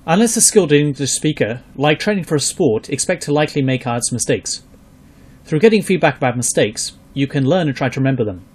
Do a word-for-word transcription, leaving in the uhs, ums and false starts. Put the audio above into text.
Unless a skilled English speaker, like training for a sport, expect to likely make I E L T S mistakes. Through getting feedback about mistakes, you can learn and try to remember them.